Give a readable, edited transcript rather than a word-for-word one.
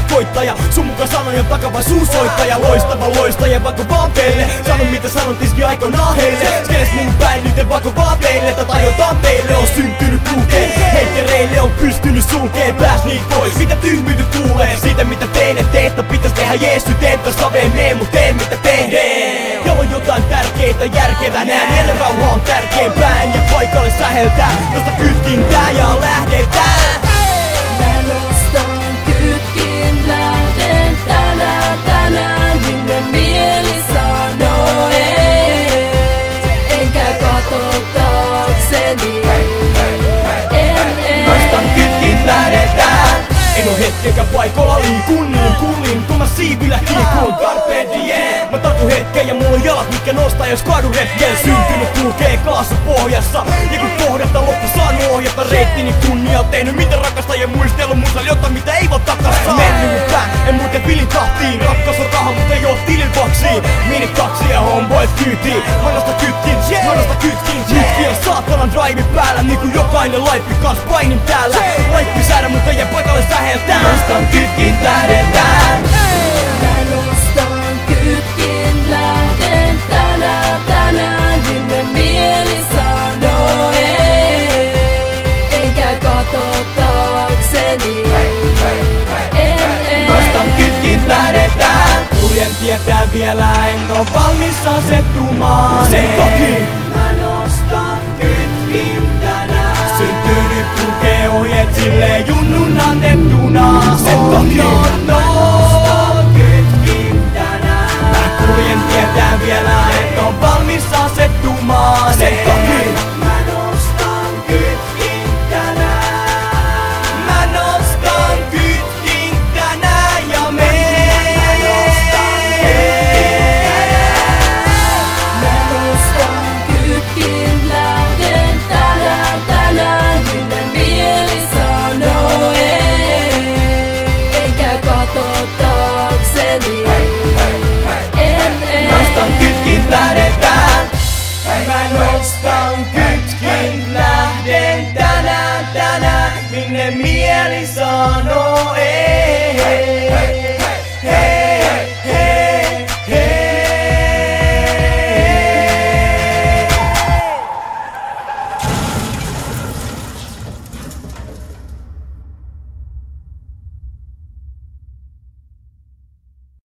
koittaja. Sun mukaan sanon jo takava suusoittaja. Loistava loistaja vaikka vaan teille. Sanon mitä sanon tiski aikonaan heille. Skeles mun päin nyt en vaikka vaan teille. Tätä tarjotaan teille on syntynyt kulkeen. Heittereille on pystynyt sulkeen. Pääs niitä pois mitä tyhmyyty kuulee. Siitä mitä tein et teestä pitäis tehdä Jeesu. Teen täs saveen mut teen mitä tehdään. Ja on jotain tärkeitä järkevää. Näen mielen rauha on tärkeimpään. Ja paikalle säheltää josta kytkintää ja lähdetään. Mä nostan kytkin, lähden tänään minne mieli sanoo ei. Enkä katso taakseni. Nostan kytkin, lähdetään. En oo hetkekä paikalla liikun niin kullin, kun mä siivillä kiikun carpe diem. Mä tartun hetken ja mulla on jalat mitkä nostaa jos kaadun retken. Syntynyt kulkee kaassa pohjassa. Ja kun kohdata loppu saanut ohjata reittini kunnia. Tehnyt mitä rakastajien muistellut musal jotta mitä ei voi takassa. Mennyt pää, en muuten pilin tahtiin. Rakkaus on raha mut ei oo tilin vaksiin. Mini kaksi ja homeboyt kyytiin. Mä nostan kytkin, kytkin on saatanan drive päällä niinku jokainen laippi kans painin täällä. Laippi säädä mutta jää paikalle säheltää. Nostan kytkin, lähdetään. Mä nostan kytkin, lähden tänään minne mieli sanoo ei. Enkä katso taakseni. Nostan kytkin, lähdetään. Kuljen tietää vielä en oo valmis asettumaan. Sen takia mä nostan kytkin tänään. Syntynyt kulkee ohjeet silleen junnun annettuna. Sen takia mä nostan kytkin tänään. Mä kuljen tietää vielä en oo valmis asettumaan. Sen takia mä nostan kytkin tänään. Mä nostan kytkin tänään ja Mä nostan kytkin, lähden tänään minne mieli sanoo ei. Enkä katso taakseni. Nostan kytkin, lähdetään. Mä nostan kytkin, lähden tänään minne mieli sanoo ei.